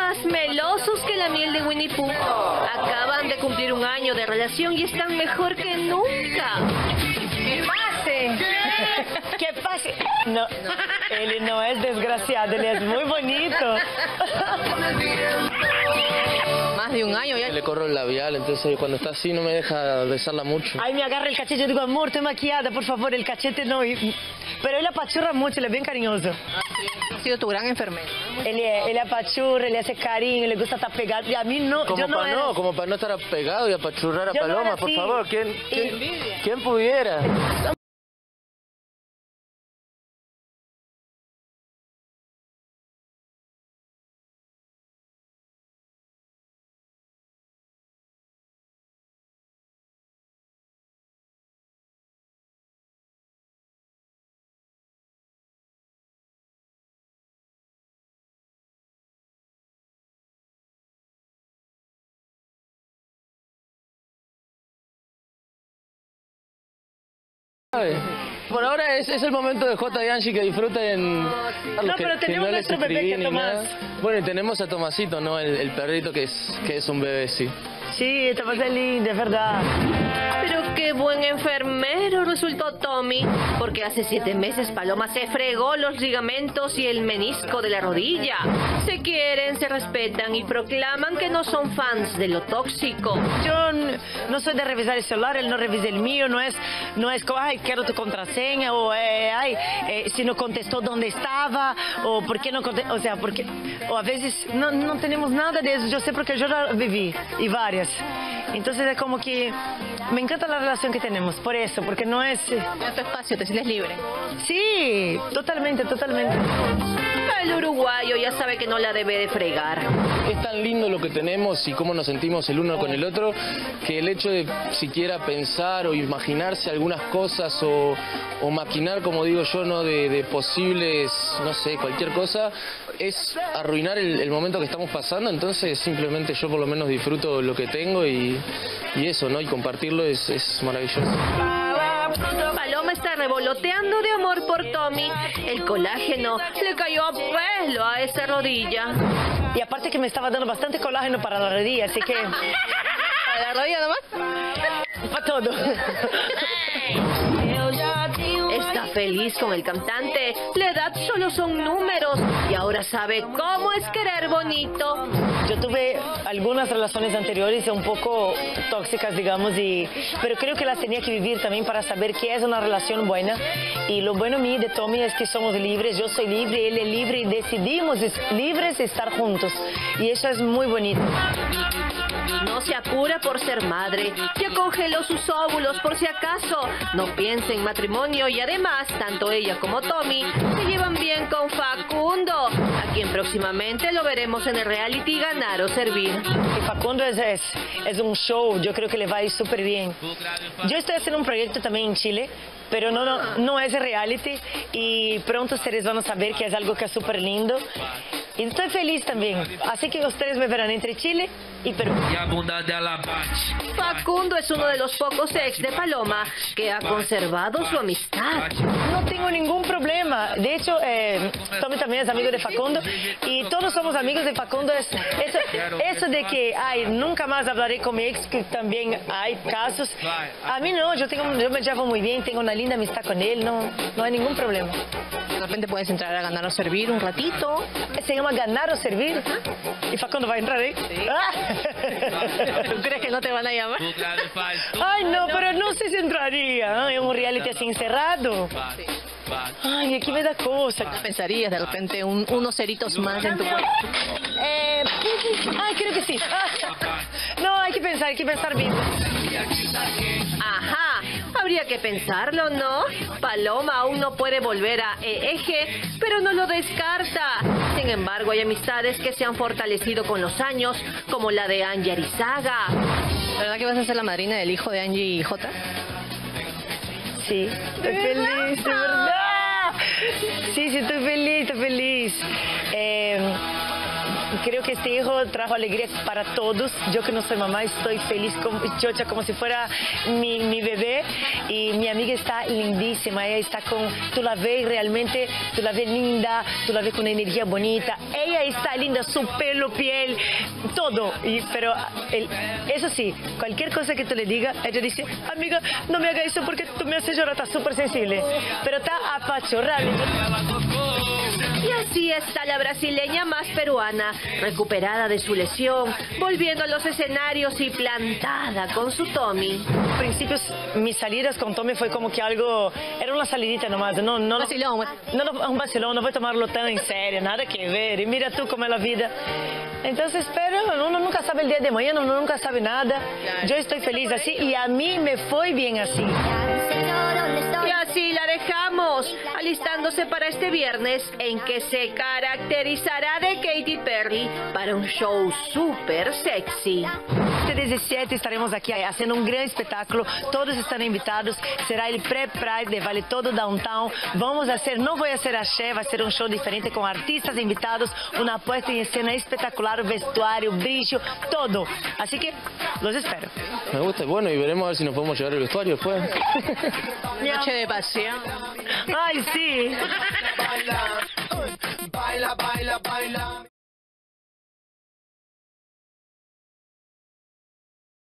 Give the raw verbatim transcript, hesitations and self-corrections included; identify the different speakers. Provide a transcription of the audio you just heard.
Speaker 1: más melosos que la miel de Winnie Pooh. Acaban de cumplir un año de relación y están mejor que nunca.
Speaker 2: ¿Qué pase? ¿Qué pase? No, él no es desgraciado, él es muy bonito.
Speaker 3: Más de un año ya.
Speaker 4: Le corro el labial, entonces cuando está así no me deja besarla mucho.
Speaker 2: Ay, me agarra el cachete, yo digo, amor, estoy maquillada, por favor, el cachete no. Y... pero él apachurra mucho, él es bien cariñoso.
Speaker 3: Ha sido tu gran enfermero.
Speaker 2: Él, él apachurra, le hace cariño, le gusta estar pegado. Y a mí no,
Speaker 4: como
Speaker 2: yo no
Speaker 4: para
Speaker 2: era...
Speaker 4: no, como para no estar pegado y apachurrar a
Speaker 2: yo
Speaker 4: Paloma,
Speaker 2: no
Speaker 4: por
Speaker 2: así.
Speaker 4: favor, ¿quién, quién,
Speaker 2: Y...
Speaker 4: ¿quién pudiera? Por ahora es, es el momento de Jota y Angie que disfruten.
Speaker 2: No,
Speaker 4: que,
Speaker 2: pero
Speaker 4: que
Speaker 2: tenemos
Speaker 4: no les
Speaker 2: nuestro bebé
Speaker 4: escribí
Speaker 2: que
Speaker 4: ni
Speaker 2: Tomás.
Speaker 4: nada. Bueno, y tenemos a Tomasito, ¿no? El, el perrito que es, que es un bebé, sí.
Speaker 2: Sí, Tomás es lindo, es verdad.
Speaker 1: Pero qué buen enfermero resultó Tommy, porque hace siete meses Paloma se fregó los ligamentos y el menisco de la rodilla. Se quieren, se respetan y proclaman que no son fans de lo tóxico.
Speaker 2: Yo no soy de revisar el celular, él no revisa el mío, no es, no es como, ay, quiero tu contraseña, o eh, ay, eh, si no contestó dónde estaba, o por qué no contestó, o sea, porque, o a veces no, no tenemos nada de eso, yo sé porque yo la viví, y varias. Entonces es como que me encanta la relación que tenemos, por eso, porque no es...
Speaker 3: En tu espacio, te sientes libre.
Speaker 2: Sí, totalmente, totalmente.
Speaker 1: El uruguayo ya sabe que no la debe de fregar.
Speaker 4: Es tan lindo lo que tenemos y cómo nos sentimos el uno con el otro, que el hecho de siquiera pensar o imaginarse algunas cosas o, o maquinar, como digo yo, no de, de posibles, no sé, cualquier cosa, es arruinar el, el momento que estamos pasando. Entonces simplemente yo por lo menos disfruto lo que tengo y, y eso, ¿no? Y compartirlo es, es maravilloso.
Speaker 1: Paloma está revoloteando de amor por Tommy. El colágeno le cayó a pelo a esa rodilla.
Speaker 2: Y aparte que me estaba dando bastante colágeno para la rodilla, así que...
Speaker 3: ¿Para la rodilla nomás?
Speaker 2: Para todo.
Speaker 1: Está feliz con el cantante. La edad solo son números y ahora sabe cómo es querer bonito.
Speaker 2: Yo tuve algunas relaciones anteriores un poco tóxicas, digamos, y, pero creo que las tenía que vivir también para saber qué es una relación buena. Y lo bueno mío de Tommy es que somos libres, yo soy libre, él es libre y decidimos libres estar juntos. Y eso es muy bonito.
Speaker 1: No se apura por ser madre, ya congeló sus óvulos por si acaso. No piensa en matrimonio y además, tanto ella como Tommy se llevan bien con Facundo, a quien próximamente lo veremos en el reality Ganar o Servir.
Speaker 2: Y Facundo es, es, es un show, yo creo que le va a ir súper bien. Yo estoy haciendo un proyecto también en Chile, pero no, no, no es reality y pronto ustedes van a saber que es algo que es súper lindo. Y estoy feliz también, así que ustedes me verán entre Chile y Perú.
Speaker 1: Facundo es uno de los pocos ex de Paloma que ha conservado su amistad.
Speaker 2: No tengo ningún problema. De hecho, eh, Tommy también es amigo de Facundo y todos somos amigos de Facundo. Es, eso, eso de que, ay, nunca más hablaré con mi ex, que también hay casos. A mí no, yo, tengo, yo me llevo muy bien, tengo una linda amistad con él, no, no hay ningún problema.
Speaker 3: De repente puedes entrar a Ganar o Servir un ratito.
Speaker 2: Se llama Ganar o Servir. ¿Y Facundo va a entrar ahí?
Speaker 3: Sí.
Speaker 2: Ah.
Speaker 3: ¿Tú crees que no te van a llamar?
Speaker 2: Ay, no, pero no sé si entraría. Es un reality así encerrado.
Speaker 3: Sí.
Speaker 2: Ay, aquí me da cosa.
Speaker 3: ¿Qué pensarías de repente un, unos ceritos más en tu cuerpo?
Speaker 2: Eh, ay, creo que sí. No, hay que pensar, hay que pensar bien.
Speaker 1: Ajá, habría que pensarlo, ¿no? Paloma aún no puede volver a E E G, pero no lo descarta. Sin embargo, hay amistades que se han fortalecido con los años, como la de Angie Arizaga.
Speaker 3: ¿Verdad que vas a ser la madrina del hijo de Angie y Jota?
Speaker 2: Sí, estoy feliz, de verdad. Sí, sí, estoy feliz, estoy feliz. Eh, creo que este hijo trajo alegría para todos. Yo que no soy mamá estoy feliz, como, chocha, como si fuera mi, mi bebé. Y mi amiga está lindísima, ella está con, tú la ves realmente, tú la ves linda, tú la ves con una energía bonita. Ella está linda, su pelo, piel, todo. Y, pero el, eso sí, cualquier cosa que tú le digas, ella dice, amiga, no me hagas eso porque tú me haces llorar, está súper sensible. Pero está apachorrable.
Speaker 1: Y así está la brasileña más peruana, recuperada de su lesión, volviendo a los escenarios y plantada con su Tommy.
Speaker 2: Al principio mis salidas con Tommy fue como que algo, era una salidita nomás, no, no,
Speaker 3: Vacilón.
Speaker 2: no, no, un vacilón, no voy a tomarlo tan en serio, nada que ver, y mira tú cómo es la vida. Entonces, pero uno nunca sabe el día de mañana, uno nunca sabe nada. Yo estoy feliz así y a mí me fue bien así.
Speaker 1: Y así la dejamos, alistándose para este viernes en que se caracterizará de Katy Perry para un show súper sexy.
Speaker 2: Este diecisiete estaremos aquí haciendo un gran espetáculo, todos están invitados, será el pre-Pride de Vale Todo Downtown. Vamos a hacer, no voy a hacer axé, va a ser un show diferente con artistas invitados, una puesta en escena espectacular, vestuario, brillo, todo. Así que los espero.
Speaker 4: Me gusta, bueno, y veremos a ver si nos podemos llevar el vestuario después.
Speaker 3: Noche de pasión.
Speaker 2: Ay, sí.